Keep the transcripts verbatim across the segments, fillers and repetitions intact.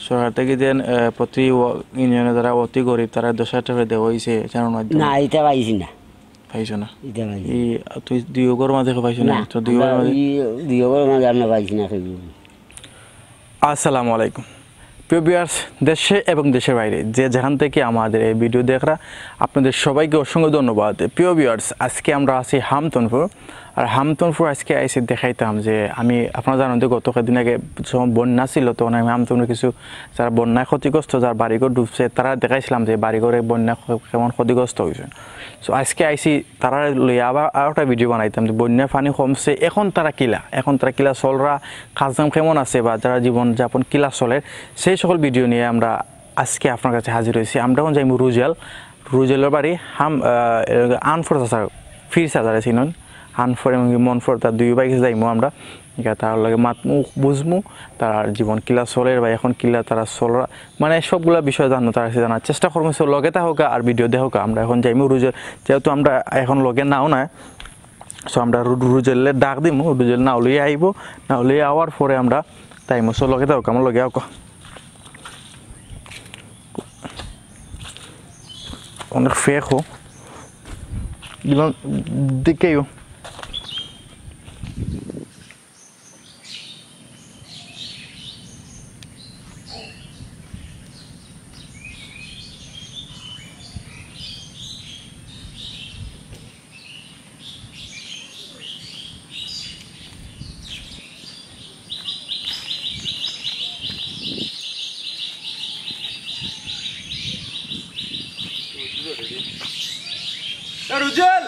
সরকার থেকে যে প্রতি ইউনিয়নে যারা অতি গরিব তারা দশ হাজার টাকা দেওয়া হয়েছে জানার মাধ্যমে না এটা পাইছি না পাইছো না এটা পাইছি এই তুই দুই ওগর মাঝে পাইছো না তো দুই ওগর মাঝে দুই ওগর মাঝে আমরা পাইছি না। আসসালামু আলাইকুম প্রিয় ভিউয়ার্স, দেশে এবং দেশের বাইরে যে যেখান থেকে আমাদের এই ভিডিও দেখরা আপনাদের সবাইকে অসংখ্য ধন্যবাদ। প্রিয় ভিউয়ার্স, আজকে আমরা আছি হামতনপুর। আর হামতনপুর আজকে এসে দেখাইতাম যে আমি আপনারা জানেন যে গত কয়েকদিন আগে যখন বন্যা ছিল তখন আমি হামতনপুর কিছু যারা বন্যায় ক্ষতিগ্রস্ত যার বাড়িঘর ডুবছে তারা দেখাইছিলাম যে বাড়িঘরে বন্যা কেমন ক্ষতিগ্রস্ত হয়েছে। সো আজকে আইসি তারা লইয়া আবার আরও একটা ভিডিও বানাইতাম যে বন্যার পানি কমছে এখন তারা কিলা এখন তারা কিলা চলরা কাজকাম কেমন আছে বা যারা জীবনযাপন কিলা চলে সেই সকল ভিডিও নিয়ে আমরা আজকে আপনার কাছে হাজির হয়েছি। আমরা এখন যাইমু রুজেল রুজেলের বাড়ি হাম আনফর চাষার ফির চাষারে চিনুন আনফর এবং মনফর তার দুই বাইকে যাইমু আমরা তার লগে মাতমু বুঝমু তার জীবন কিলা চলে বা এখন কিলা তারা চলরা মানে সবগুলা বিষয় জানো তারা জানার চেষ্টা করবো। সে লগে তা হোক আর ভিডিও দেখোক আমরা এখন যাইমু রুজেল যেহেতু আমরা এখন লগে নাও না। সো আমরা রুজেলে ডাক দিমু রুজেল নাও লইয়া আইব নাও লইয়া আওয়ার পরে আমরা তাইমু। সো লগে তা হোক আমার লগে আওক অনেক ফেক হো দিলাম দিকেও রুজেল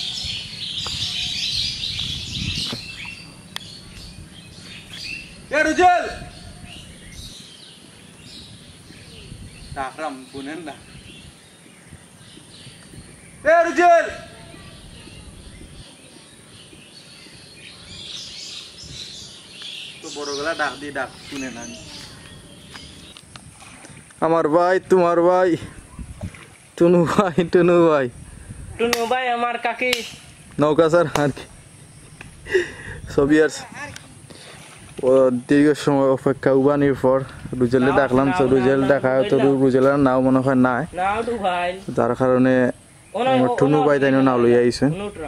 এ রুজেল তাকরাম বুনেন না এ রুজেল তো বড় গলা ডাক দি ডাক শুনে না আমার ভাই তোমার ভাই টুনু ভাই টুনু ভাই টুনু ভাই আমার কাকি নৌকা স্যার আর কি সবই আর ও দীর্ঘ সময় অপেক্ষা উবানির পর রুজেলে ডাকলাম। তো রুজেল ডাকা তো রুজেলের নাও মনে হয় নাই যার কারণে আমার টুনু ভাই তাই নাও লইয়া আইছে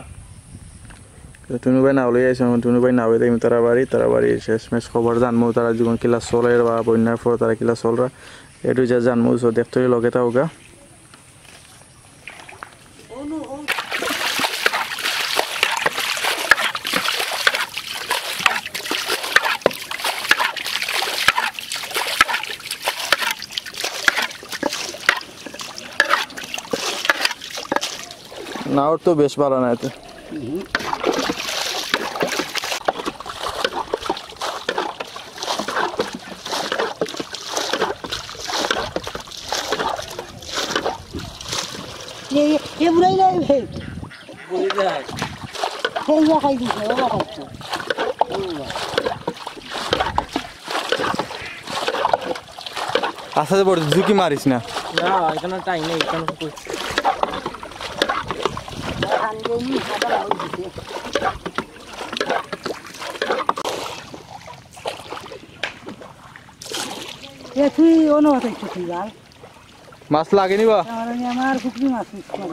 টুনু ভাই নাও লইয়া আইছে টুনু ভাই নাও তাই তারা বাড়ি তারা বাড়ি শেষমেশ খবর জানবো তারা জীবন কিলা চলে বা বন্যার পর তারা কিলা চলরা এটু যা জানবো। তো দেখতে লগে তা হোক নাওর তো বেশ ভালো না এতে এ বুড়াই নাই ভাই বুড়ি যায় সেই যা খাই দিছে ওরা খাচ্ছে আচ্ছা বড় ঝুঁকি মারিস না না এখানে টাইম নেই এখানে কই এ তুই অন্য হাতে তুই যাও মাছ লাগেনি বা আমার পুকুরি মাছ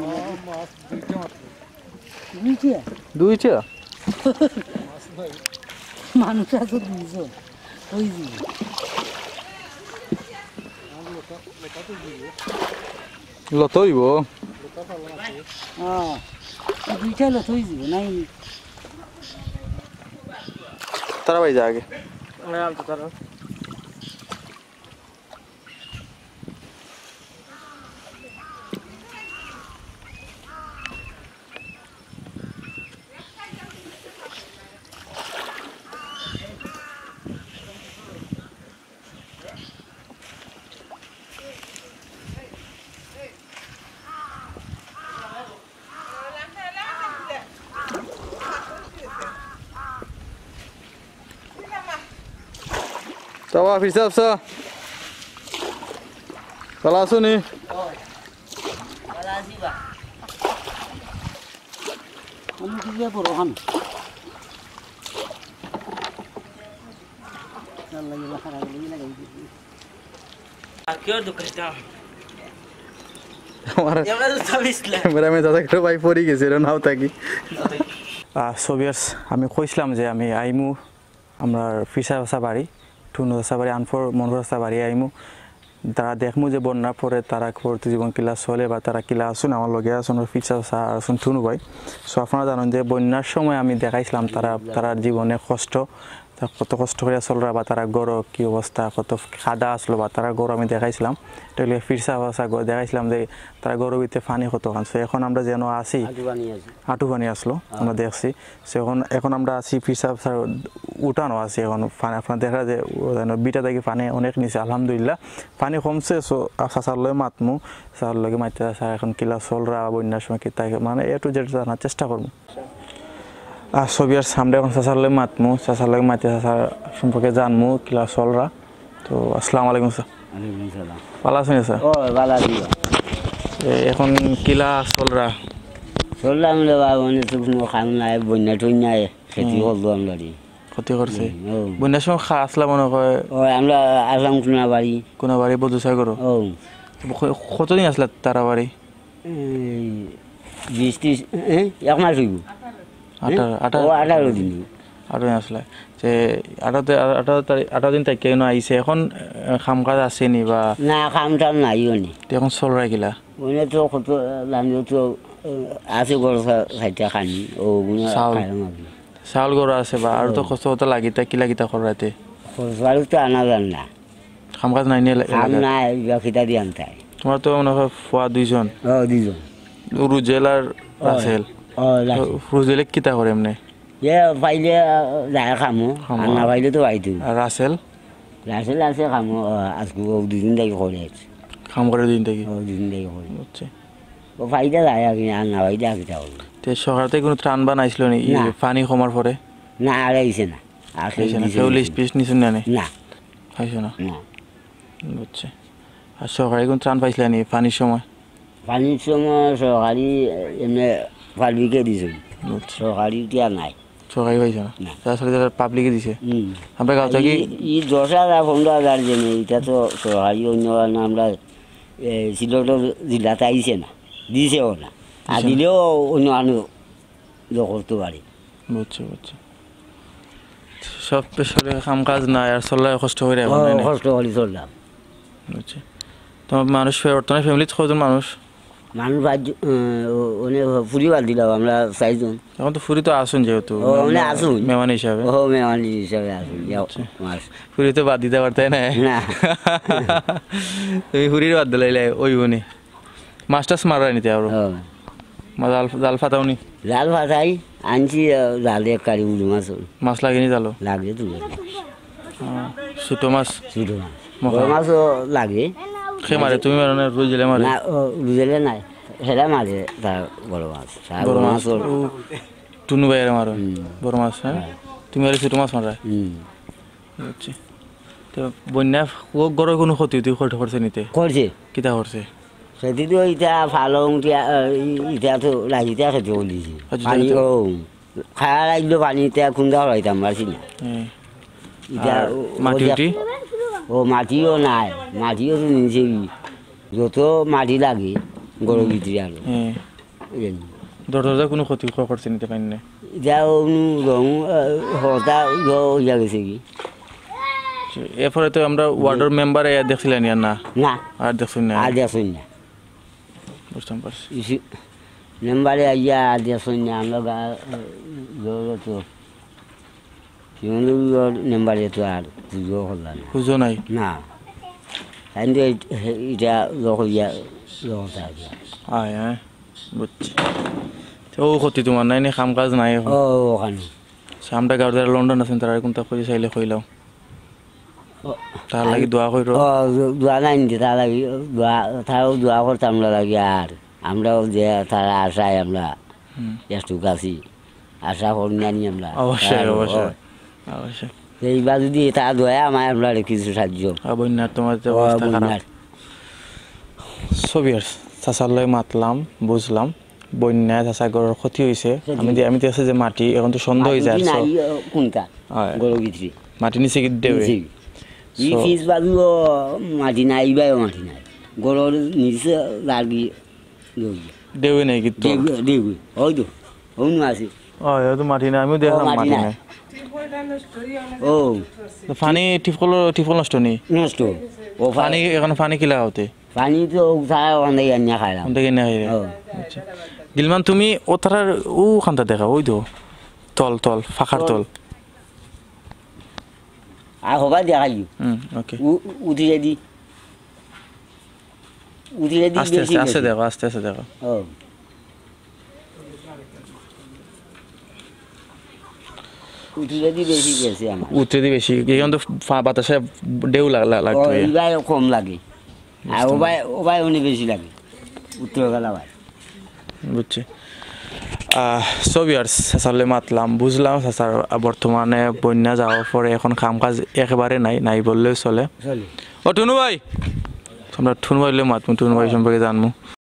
দুইটা দুইটা মানুষ আছে দুইজন ওই লতইব হ্যাঁ দুইটা লতই যাব নাই তারা ভাই যা আগে তারা Tawa fisap sa. Kalaso ni. Kalasi ba? Ano dia borohan? Lagi lah lagi lagi. আর কেউ দুঃখিতাম আমার এমরা তো সাবিসলা ক্যামেরাম্যান দাদা কেউ ভাই পড়ে গেছে রে নাও থাকি সোভিয়ার্স আমি কইছিলাম যে আমি আইমু আমরা ফিসা ভাষা বাড়ি টুনু ভাষা বাড়ি আনফর মন ভাষা বাড়ি আইমু তারা দেখমু যে বন্যা পরে তারা করতে জীবন কিলা চলে বা তারা কিলা আসুন আমার লগে আসুন ফিসা ভাষা আসুন টুনু ভাই সো আপনারা জানেন যে বন্যার সময় আমি দেখাইছিলাম তারা তারার জীবনে কষ্ট কত কষ্ট করে চলরা বা তারা গড় কী অবস্থা কত খাদা আসলো বা তারা গড় আমি দেখাইছিলাম এটা হলে ফিরসা ভাষা দেখাইছিলাম যে তারা গড়ের ভিতরে পানি কত খান সো এখন আমরা যেন আসি আঁটু পানি আসলো আমরা দেখছি সো এখন এখন আমরা আসি ফিরসা ভাষার উঠানো আছি এখন আপনার দেখা যে বিটা থেকে পানি অনেক নিচে আলহামদুলিল্লাহ পানি কমছে সো চাচার লগে মাতমু চাচার লগে মাইতে চাচা এখন কিলা চলরা বন্যার সময় কি তাই মানে এ টু জেড জানার চেষ্টা করবো আর ছবির সামনে এখন চাচার লগে মাতমু চাচার লগে মাইতে চাচার সম্পর্কে জানমু কিলা চলরা তো আসসালামু আলাইকুম স্যার ভালো আছেন স্যার ও ভালো আছি এখন কিলা চলরা চললাম রে বাবা মানে তো কোনো কাম নাই বন্যা টন্যায় খেতি করলো আমরা ক্ষতি করছে বন্যার সময় খা আসলা মনে হয় ও আমরা আসলাম কোনা বাড়ি কোনো বাড়ি বদুসাই করো ও কতদিন আসলা তারা বাড়ি বিশ ত্রিশ এক মাস হইব আঠারো আঠারো ও আঠারো দিন আঠারো দিন আসলে যে আঠারো আঠারো তারিখ আঠারো দিন তারিখ কেন আইসে এখন কাম কাজ আসেনি বা না কাম টাম নাই নি এখন চলরা গিলা ওনে তো কত লামিও তো আছে গরু খাইতে খানি ও চাউল চাউল গরু আছে বা আর তো কষ্ট হতে লাগিতা কি লাগিতা করাতে খরচালু তো আনা যান না কাম কাজ নাই নিয়ে কাম নাই খিতা দিয়ে আনতাই তোমার তো মনে হয় ফুয়া দুইজন ও দুইজন রুজেল আর রাসেল ও রুজেলে কিতা করে এমনি এ পাইলে যায় খামো আর না পাইলে তো পাইতো আর রাসেল রাসেল আছে খামো আজকে ও দুদিন থেকে করে কাম করে দিন থেকে ও দুদিন থেকে করে হচ্ছে ও পাইলে যায় আর আর না পাইলে আর কিতা করবো তে সকাল থেকে কোনো ত্রাণ বানাইছিল নি পানি কমার পরে না আর আইছে না আর কেউ লিস্ট পিস নিছেন না না খাইছে না না বুঝছে আর সরকারি কোনো ত্রাণ পাইছিল নি পানির সময় পানির সময় সরকারি এমনি পাবলিকে দিছে সরকারি টিয়া নাই সরকারি পাইছে না আসলে পাবলিকে দিছে আমরা গাঁও থেকে ই দশ হাজার পনেরো হাজার জেনে এটা তো সরকারি অন্য আমরা সিলেট জেলাতে আইছে না দিছেও না আর দিলেও অন্য আনো করতে পারে বুঝছে বুঝছে সব পেশরে কাম কাজ নাই আর চললে কষ্ট করে কষ্ট করে চললাম বুঝছে তোমার মানুষ বর্তমানে ফ্যামিলিতে কজন মানুষ মানুষ অনেক পরিবার দিলাম আমরা চারজন এখন তো ফুরি তো আসুন যেহেতু আসুন মেহমান হিসাবে ও মেহমান হিসাবে আসুন ফুরি তো বাদ দিতে পারতে না তুমি ফুরির বাদ দিলে ওই বনি মাছ টাছ মারা নিতে আরো জাল জাল ফাটাও নি জাল ফাটাই আনছি জালে এক কারি উঠু মাছ মাছ লাগেনি জালো লাগে তো ছোটো মাছ ছোটো মাছ বড় মাছও লাগে সে মারে তুমি মারো না রুজেলে মারে না রুজেলে নাই সেটা মারে তার বড় মাছ বড় মাছ টুনু বাইরে মারো বড় মাছ হ্যাঁ তুমি আর ছোটো মাছ মারা বুঝছি তো বন্যা ও গড়ের কোনো ক্ষতি তুই করছে নিতে করছে কিতা করছে সেটি তো ইটা ভালো ইটা তো লাগিতে খেতে বলিছি পানি ও খায়া লাগলো পানিতে খুন্দা হইতাম পারছি না মাটি উঠি ও মাটিও নাই মাটিও তো নিচে যত মাটি লাগে গরু ভিতরে আরো দরজা কোনো ক্ষতি করছে নিতে পারি না এটা রং হতা ইয়া গেছে কি এরপরে তো আমরা ওয়ার্ডের মেম্বার দেখছিলেন না না আর দেখছেন না আর দেখছেন না বুঝতাম পারছি মেম্বারে আইয়া আর দেখছেন না আমরা গা তো মেম্বারে তো আর পুজো হল না পুজো নাই না কিন্তু এটা ইয়া আয় হ্যাঁ বুঝছি ও ক্ষতি তোমার নাই নি কাম কাজ নাই ও ওখানে আমরা গাঁর যারা লন্ডন আছেন তারা কোনটা করে চাইলে কইলাম তার লাগি দোয়া কইরো ও দোয়া নাই নি তার লাগি দোয়া তারাও দোয়া করতাম লাগি আর আমরাও যে তারা আশায় আমরা একটু কাছি আশা করি না নি আমরা অবশ্যই অবশ্যই অবশ্যই এইবার যদি তা দোয়া আমার আমরা কিছু সাহায্য বন্যা তোমার অবস্থা খারাপ ছবি চাচার লগে মাতলাম বুঝলাম বন্যায় চাচা গড়ের ক্ষতি হয়েছে আমি আমি দেখছি যে মাটি এখন তো সন্দেহ হয়ে যায় কোনটা গরু ভিতরে মাটি নিচে কি দেবে ই So- ফিস বাজুও মাটি নাই ইবাইও মাটি নাই গরুর নিচে লাগি দেউই নাই কিন্তু দেবি ওই তো অন্য আছে ও এটা তো মাটি না আমিও দেখলাম ও, মাটি মাটি নাই। নাই ও তো পানি টিপকল টিপকল নষ্ট নেই নষ্ট ও পানি এখন পানি কিলা হতে পানি তো উঠায় ওখান থেকে আনিয়া খাইলাম ওখান থেকে নেই ও আচ্ছা গিলমান তুমি ও তারার ও খান্তা দেখা ওই তো তল তল ফাঁকার তল আর হবা দেখাই হুম ওকে উঠিয়ে দি উঠিয়ে দি আস্তে বেশি আস্তে আস্তে গেছে। দেখো আস্তে আস্তে দেখো ও উঠিয়ে দি বেশি গেছে আমার উত্তরে দিয়ে বেশি এখন তো ফা- বাতাসে ঢেউ লাগ- লাগ- ও লাগতো ইবাই কম লাগে আর ওবাই ওবাই অনেক বেশি লাগে উত্তর গেলা ভাই বুঝছি সো ভিউয়ার্স সাসালে মাতলাম বুঝলাম সাসার বর্তমানে বন্যা যাওয়ার পরে এখন কাম কাজ একেবারে নাই নাই বললেও চলে চলে ও টুনু ভাই আমরা টুনু ভাইলে মাত টুনু ভাই সম্পর্কে জানবো